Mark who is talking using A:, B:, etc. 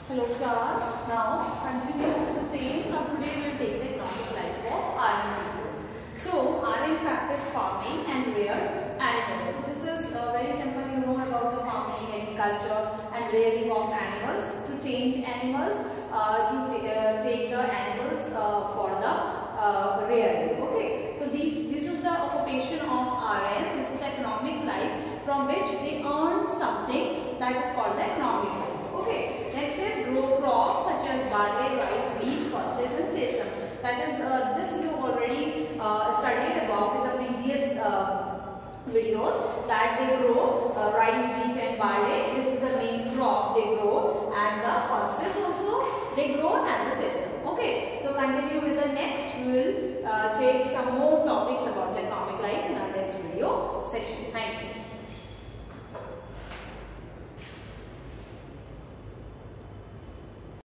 A: Hello class, now continue with the same. Now today we will take the economic life of RM animals. So RM practice farming and rear animals. So this is very simple, you know about the farming, agriculture and rearing of animals, to change animals, to take the animals for the rearing. Okay, so this is the occupation of RS, this is the economic life from which they earn something, that is called the economic life. Okay, next is grow crops such as barley, rice, wheat, pulses and sesame. That is this you already studied about in the previous videos, that they grow rice, wheat and barley. This is the main crop they grow, and the pulses also they grow, and the sesame. Okay, so continue with the next. We will take some more topics about the economic life in our next video session. Thank you.